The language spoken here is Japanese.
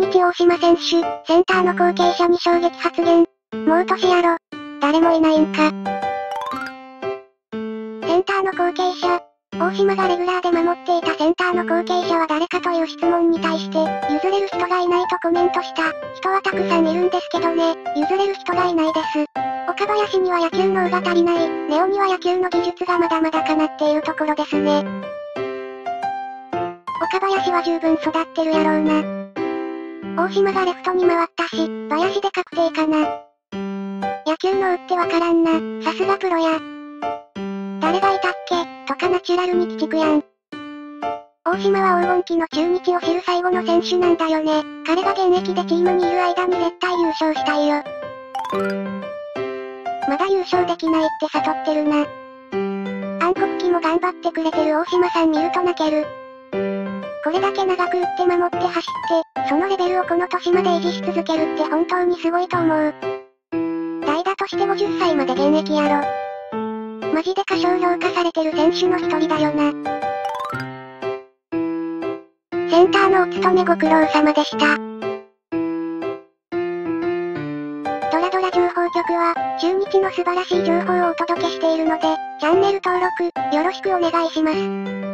日大島選手、センターの後継者に衝撃発言。もう年やろ。誰もいないんか。センターの後継者。大島がレギュラーで守っていたセンターの後継者は誰かという質問に対して、譲れる人がいないとコメントした。人はたくさんいるんですけどね、譲れる人がいないです。岡林には野球脳が足りない、ネオには野球の技術がまだまだかなっているところですね。岡林は十分育ってるやろうな。大島がレフトに回ったし、林で確定かな。野球脳ってわからんな、さすがプロや。誰がいたっけとかナチュラルに鬼畜やん。大島は黄金期の中日を知る最後の選手なんだよね。彼が現役でチームにいる間に絶対優勝したいよ。まだ優勝できないって悟ってるな。暗黒期も頑張ってくれてる大島さん見ると泣ける。これだけ長く打って守って走って、そのレベルをこの年まで維持し続けるって本当にすごいと思う。代打として50歳まで現役やろ。マジで過小評価されてる選手の一人だよな。センターのお務めご苦労様でした。ドラドラ情報局は、中日の素晴らしい情報をお届けしているので、チャンネル登録、よろしくお願いします。